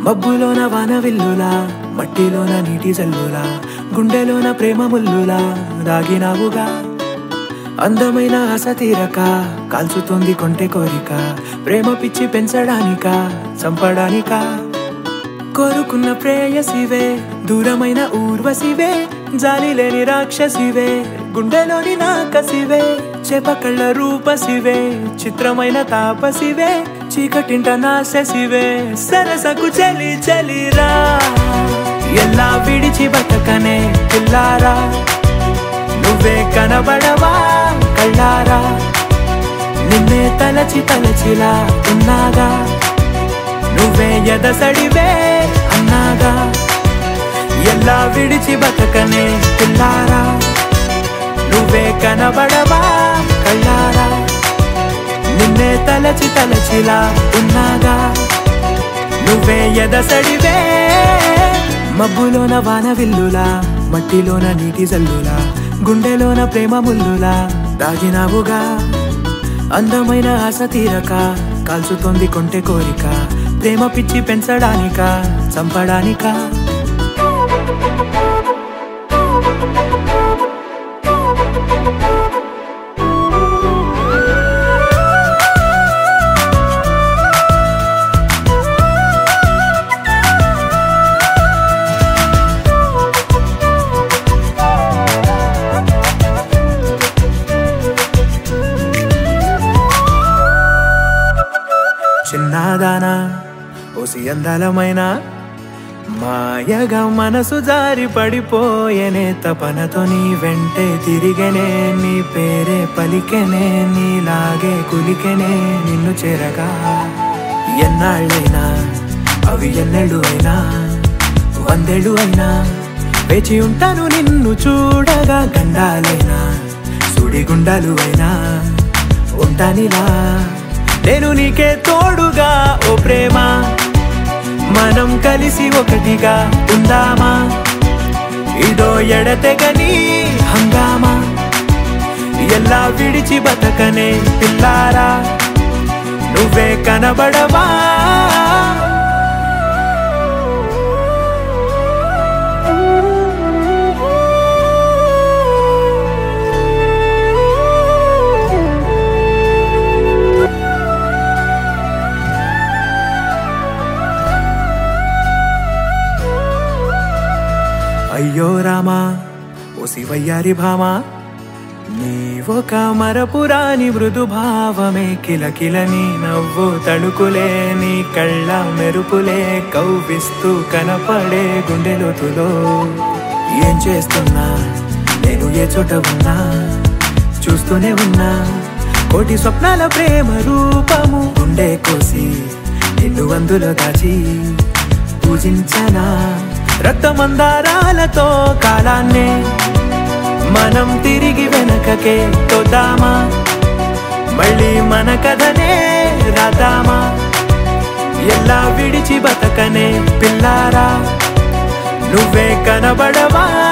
మబ్బులోన వాన విల్లులా మట్టిలోన నీటి జల్లులా గుండెలోన ప్రేమ ముల్లులా దాగినావుగా అందమైన ఆశ తీరక కాల్చుతోంది కొంటె కోరిక ప్రేమ పిచ్చి పెంచడానిక చంపడానిక కోరుకున్న ప్రేయసివే దూరమైన ఊర్వశివే జాలి లేని రాక్షసివే గుండెలోని నాకసివే చేపకళ్ళ రూపసివే చిత్రమైన తాపసివే చీకటింట నాశసివే సరసకు చలి చలిరా ఎలా విడిచి బతకనే పిల్లారా నువ్వే కనబడవా కళ్ళారా నిన్నే తలచి తలచిలా ఉన్నాగా నువ్వే ఎదసడివే అన్నాగా ఎలా విడిచి బతకనే పిల్లారా నువ్వే కనబడవా కళ్ళారా నిన్నే తలచి తలచిలా ఉన్నాగా నువ్వే ఎదసడివే మబ్బులోన వాన విల్లులా మట్టిలోన నీటి జల్లులా గుండెలోన ప్రేమ ముల్లులా దాగినావుగా అందమైన ఆశ తీరక కాల్చుతోంది కొంటె కోరిక ప్రేమ పిచ్చి పెంచడానిక చంపడానిక చిన్నదానా ఓసి అందలమైన మాయగా మనసు జారి పడిపోయేనే తపనతో నీ వెంటే తిరిగేనే నీ పేరే పలికెనే నీలాగే కులికెనే నిన్ను చేరగా ఎన్నాళ్ళైనా అవి ఎన్నెళ్ళు అయినా వందేళ్ళు అయినా వేచి ఉంటాను నిన్ను చూడగా గండాలైనా సుడిగుండాలు అయినా ఉంటానిలా నేను నీకే తోడుగా ఓ ప్రేమ మనం కలిసి ఒకటిగా ఉందామా ఇదో ఎడతెగని హంగామా ఎలా విడిచి బతకనే పిల్లారా నువ్వే కనబడవా అయ్యో రామా ఓ శివయ్యారి భామా నీవొక మరపురాని మృదు భావమే కిలకిల నీ నవ్వు తడుకులే నీ కళ్ళ మెరుపులే కవ్విస్తూ కనపడే గుండెలోతులో ఏం చేస్తున్నా నేను ఏ చోట ఉన్నా చూస్తూనే ఉన్నా కోటి స్వప్నాల ప్రేమ రూపము గుండె కోసి నిన్ను అందులో దాచి పూజించనా రక్తమందారాలతో కాలాన్నే మనం తిరిగి వెనకకే తోద్దామా మళ్ళీ మన కథనే రాద్దామా ఎలా విడిచి బతకనే పిల్లారా నువ్వే కనబడవా